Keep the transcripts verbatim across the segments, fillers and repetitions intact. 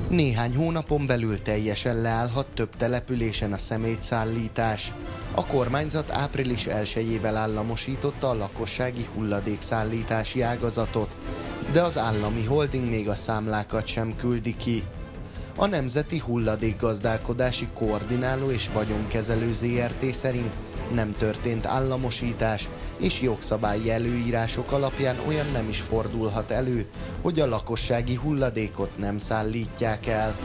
Néhány hónapon belül teljesen leállhat több településen a szemétszállítás. A kormányzat április elsejével államosította a lakossági hulladékszállítási ágazatot, de az állami holding még a számlákat sem küldi ki. A Nemzeti Hulladékgazdálkodási Koordináló és Vagyonkezelő zé er té szerint nem történt államosítás, és jogszabályi előírások alapján olyan nem is fordulhat elő, hogy a lakossági hulladékot nem szállítják el.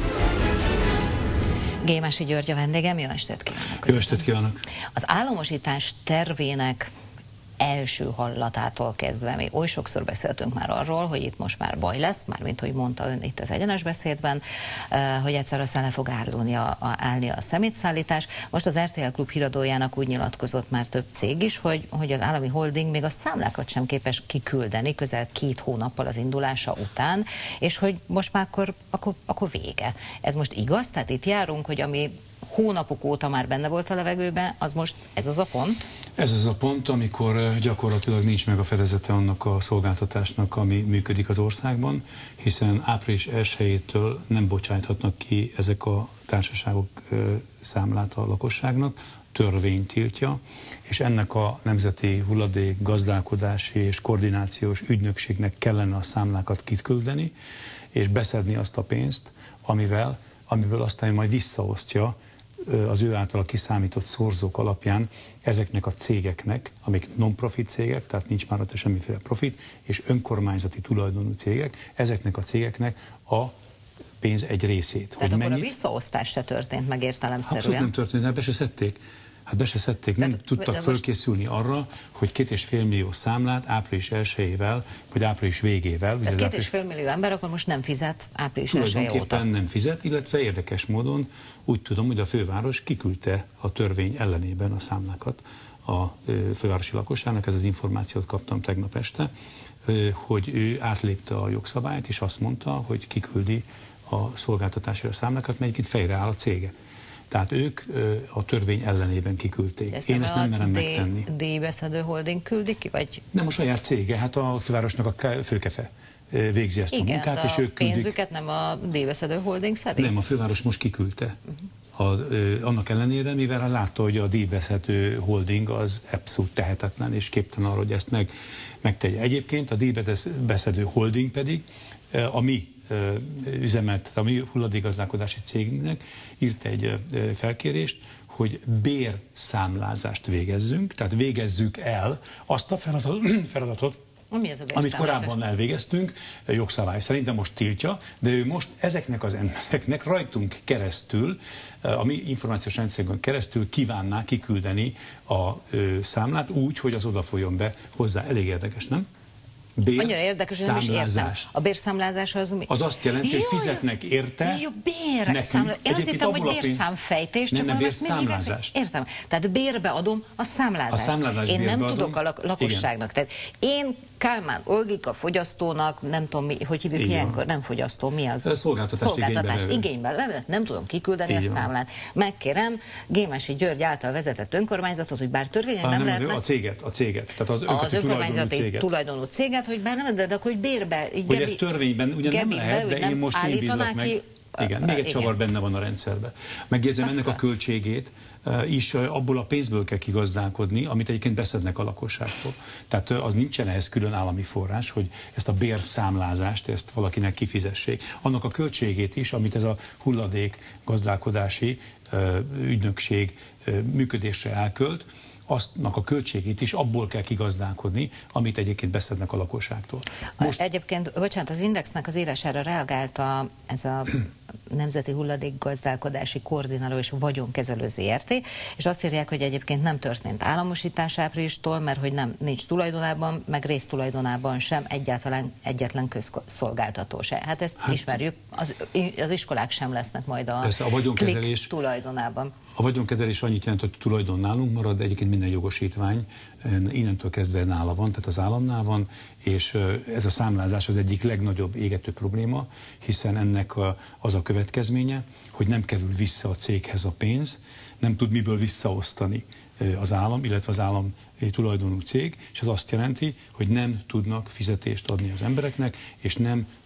Gémesi György a vendégem, jó estét kívánok! Jó estét kívánok! Az államosítás tervének első hallatától kezdve mi oly sokszor beszéltünk már arról, hogy itt most már baj lesz, mármint hogy mondta ön itt az egyenes beszédben, hogy egyszer aztán le fog állni a, a, állni a szemétszállítás. Most az er té el Klub híradójának úgy nyilatkozott már több cég is, hogy, hogy az állami holding még a számlákat sem képes kiküldeni közel két hónappal az indulása után, és hogy most már akkor, akkor, akkor vége. Ez most igaz? Tehát itt járunk, hogy ami hónapok óta már benne volt a levegőben, az most ez az a pont? Ez az a pont, amikor gyakorlatilag nincs meg a fedezete annak a szolgáltatásnak, ami működik az országban, hiszen április elsejétől nem bocsájthatnak ki ezek a társaságok számlát a lakosságnak, törvény tiltja, és ennek a Nemzeti Hulladékgazdálkodási és Koordinációs Ügynökségnek kellene a számlákat kiküldeni, és beszedni azt a pénzt, amivel, amiből aztán majd visszaosztja az ő által kiszámított szorzók alapján ezeknek a cégeknek, amik non-profit cégek, tehát nincs már ott semmiféle profit, és önkormányzati tulajdonú cégek, ezeknek a cégeknek a pénz egy részét. Tehát hogy akkor mennyit... a visszaosztás se történt meg értelemszerűen? Abszolút nem történt, hát be se szedték. Hát be se szedték, nem Tehát, tudtak most... fölkészülni arra, hogy két és fél millió számlát április elsejével, vagy április végével. Tehát két április... és fél millió ember akkor most nem fizet április elsejé óta. nem fizet, illetve érdekes módon úgy tudom, hogy a főváros kiküldte a törvény ellenében a számlákat a fővárosi lakosságnak, ez az információt kaptam tegnap este, hogy ő átlépte a jogszabályt, és azt mondta, hogy kiküldi a szolgáltatásra számlákat, mert egyébként fejreáll a cége. Tehát ők a törvény ellenében kiküldték. Ezt Én ezt nem merem D megtenni. díjbeszedő holding küldik ki? Vagy? Nem a saját cége, hát a fővárosnak a főkefe végzi ezt Igen, a munkát, és ők küldik. Pénzüket nem a díjbeszedő holding szedi? Nem, a főváros most kiküldte. Uh-huh. a, ö, annak ellenére, mivel látta, hogy a díjbeszedő holding az abszolút tehetetlen, és képtelen arra, hogy ezt meg, megtegye. Egyébként a díjbeszedő holding pedig a mi üzemelt, a mi hulladékgazdálkodási cégünknek írt egy felkérést, hogy bérszámlázást végezzünk, tehát végezzük el azt a feladatot, Ami ez a amit korábban elvégeztünk, jogszabály szerint, de most tiltja, de ő most ezeknek az embereknek rajtunk keresztül, a mi információs rendszerünkön keresztül kívánná kiküldeni a számlát úgy, hogy az oda folyjon be hozzá. Elég érdekes, nem? Bér, annyira érdekes, hogy nem is értem. A bérszámlázás az mi? Az azt jelenti, hogy fizetnek érte. Jó, bérszámlázás. Én azt hittem, hogy bérszámfejtés, csak nem, nem bérszámlázás. Értem. Tehát bérbe adom a számlázást. A számlázás én nem adom. tudok a lakosságnak. Tehát én Kálmán Olgika fogyasztónak, nem tudom, mi, hogy hívjuk ilyenkor, nem fogyasztó, mi az? Szolgáltatás, Szolgáltatás igényben levett, nem tudom kiküldeni a számlát. Megkérem Gémesi György által vezetett önkormányzatot, hogy bár törvényen nem, nem lehetne... A céget, a céget. Tehát az, az önkormányzati tulajdonú céget, hogy bár nem, de, de akkor hogy bérbe... Hogy gebi, ez törvényben ugyan nem lehet, de én most én bízlak meg. Ki, igen, még egy igen. csavar benne van a rendszerben. Megjegyzem, ennek klassz. a költségét is abból a pénzből kell kigazdálkodni, amit egyébként beszednek a lakosságtól. Tehát az nincsen ehhez külön állami forrás, hogy ezt a bérszámlázást, ezt valakinek kifizessék. Annak a költségét is, amit ez a hulladék gazdálkodási ügynökség működésre elkölt, aztnak a költségét is abból kell kigazdálkodni, amit egyébként beszednek a lakosságtól. Most... Egyébként, bocsánat, az Indexnek az írására reagált a, ez a Nemzeti Hulladékgazdálkodási Koordináló és Vagyonkezelő zé er té, és azt írják, hogy egyébként nem történt államosítás áprilistól, mert hogy nem, nincs tulajdonában, meg résztulajdonában sem egyáltalán egyetlen közszolgáltató se. Hát ezt hát, ismerjük, az, az iskolák sem lesznek majd a, a vagyonkezelés tulajdonában. A vagyonkezelés annyit jelent, hogy tulajdon nálunk marad, egyébként minden jogosítvány innentől kezdve nála van, tehát az államnál van, és ez a számlázás az egyik legnagyobb égető probléma, hiszen ennek az a következménye, hogy nem kerül vissza a céghez a pénz, nem tud miből visszaosztani az állam, illetve az állam tulajdonú cég, és az azt jelenti, hogy nem tudnak fizetést adni az embereknek, és nem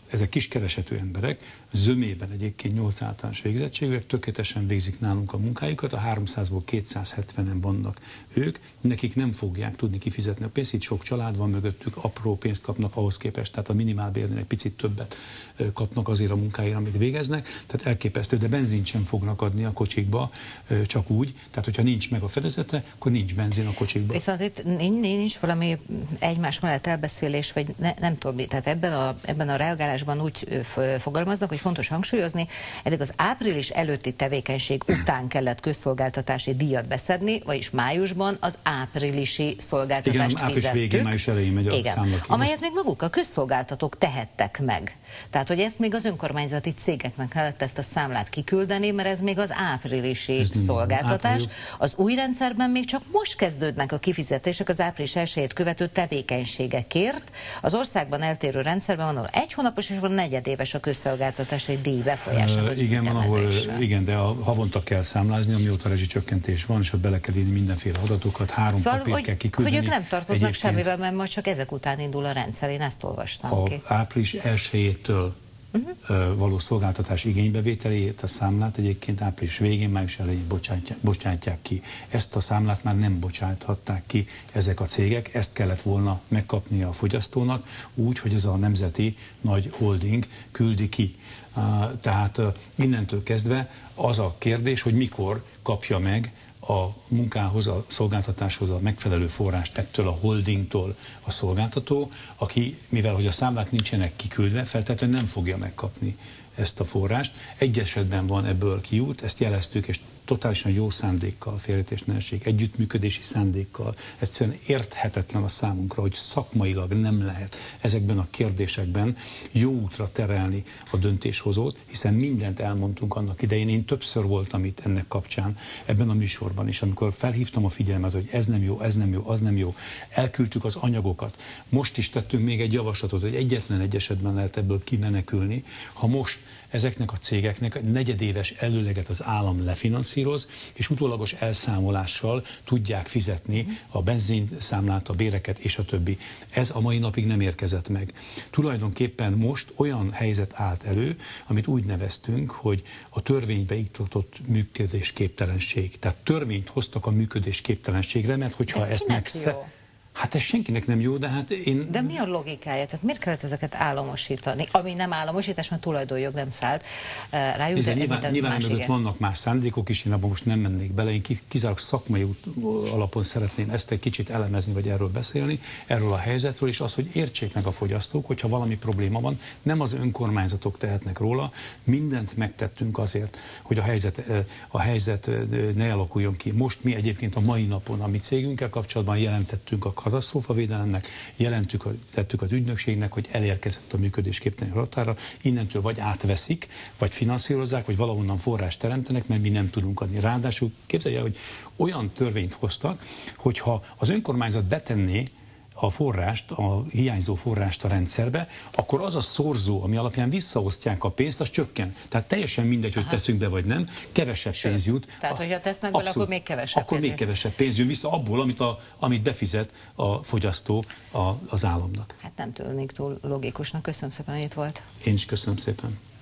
ezek kiskeresetű emberek, zömében egyébként nyolc általános végzettségűek, tökéletesen végzik nálunk a munkájukat, a háromszázból kétszázhetvenen vannak ők, nekik nem fogják tudni kifizetni a pénzt, itt sok család van mögöttük, apró pénzt kapnak ahhoz képest, tehát a minimálbérnél egy picit többet kapnak azért a munkáért, amit végeznek, tehát elképesztő, de benzint sem fognak adni a kocsikba, csak úgy, tehát hogyha nincs meg a fedezete, akkor nincs benzin a kocsikba. Viszont itt nincs valami egymás mellett elbeszélés, vagy ne, nem tudom, tehát ebben a, ebben a reagálásban úgy fogalmaznak, hogy fontos hangsúlyozni, eddig az április előtti tevékenység után kellett közszolgáltatási díjat beszedni, vagyis májusban az áprilisi szolgáltatást igen, április fizettük. végén, május elején megy a számla ki. Amelyet még maguk a közszolgáltatók tehettek meg. Tehát, hogy ezt még az önkormányzati cégeknek kellett ezt a számlát kiküldeni, mert ez még az áprilisi ez szolgáltatás. Április. Az új rendszerben még csak most kezdődnek a kifizetések az április elsejét követő tevékenységekért. Az országban eltérő rendszerben van, ahol egy hónapos és van negyedéves a közszolgáltatási díj befolyása. Uh, igen, van, ahol, igen, de a havonta kell számlázni, amióta rezsicsökkentés van, és ott bele kell írni mindenféle adatokat, három szóval, papírt hogy, kell kiküldeni. hogy ők nem tartoznak semmivel, mert majd csak ezek után indul a rendszer, én ezt olvastam a ki. április elsejétől uh-huh. való szolgáltatás igénybevételéért a számlát egyébként április végén, május elején bocsátják, bocsátják ki. Ezt a számlát már nem bocsáthatták ki ezek a cégek, ezt kellett volna megkapnia a fogyasztónak, úgy, hogy ez a nemzeti nagy holding küldi ki. Uh, tehát uh, innentől kezdve az a kérdés, hogy mikor kapja meg a munkához, a szolgáltatáshoz a megfelelő forrást ettől a holdingtól a szolgáltató, aki, mivel hogy a számlák nincsenek kiküldve, feltétlenül nem fogja megkapni ezt a forrást. Egy esetben van ebből kiút, ezt jeleztük, és totálisan jó szándékkal, félreértés ne essék, együttműködési szándékkal, egyszerűen érthetetlen a számunkra, hogy szakmailag nem lehet ezekben a kérdésekben jó útra terelni a döntéshozót, hiszen mindent elmondtunk annak idején. Én többször voltam itt ennek kapcsán, ebben a műsorban is, amikor felhívtam a figyelmet, hogy ez nem jó, ez nem jó, az nem jó, elküldtük az anyagokat. Most is tettünk még egy javaslatot, hogy egyetlen egy esetben lehet ebből kimenekülni, ha most ezeknek a cégeknek egy negyedéves előleget az állam lefinanszíroz, és utólagos elszámolással tudják fizetni a benzinszámlát, a béreket és a többi. Ez a mai napig nem érkezett meg. Tulajdonképpen most olyan helyzet állt elő, amit úgy neveztünk, hogy a törvénybe iktatott működésképtelenség. Tehát törvényt hoztak a működésképtelenségre, mert hogyha ez ezt megsze... Hát ez senkinek nem jó, de hát én... De mi a logikája? Tehát miért kellett ezeket államosítani? Ami nem államosítás, mert tulajdonjog nem szállt rájuk, de nyilván, nyilván mögött vannak más szándékok is, én abban most nem mennék bele, én kizárólag szakmai alapon szeretném ezt egy kicsit elemezni, vagy erről beszélni, erről a helyzetről, és az, hogy értsék meg a fogyasztók, hogyha valami probléma van, nem az önkormányzatok tehetnek róla, mindent megtettünk azért, hogy a helyzet, a helyzet ne alakuljon ki. Most mi egyébként a mai napon, a mi cégünkkel kapcsolatban jelentettünk a katasztrófavédelemnek, jelentük, tettük az ügynökségnek, hogy elérkezett a működésképtelen határa, innentől vagy átveszik, vagy finanszírozzák, vagy valahonnan forrást teremtenek, mert mi nem tudunk adni. Ráadásul képzelje, hogy olyan törvényt hoztak, hogyha az önkormányzat betenné a forrást, a hiányzó forrást a rendszerbe, akkor az a szorzó, ami alapján visszaosztják a pénzt, az csökken. Tehát teljesen mindegy, hogy Aha. teszünk be vagy nem, kevesebb Sőt. pénz jut. Tehát, hogyha tesznek bele, akkor még kevesebb Akkor pénz még kevesebb pénz jön vissza abból, amit, a, amit befizet a fogyasztó a, az államnak. Hát nem tűnik túl logikusnak. Köszönöm szépen, hogy itt volt. Én is köszönöm szépen.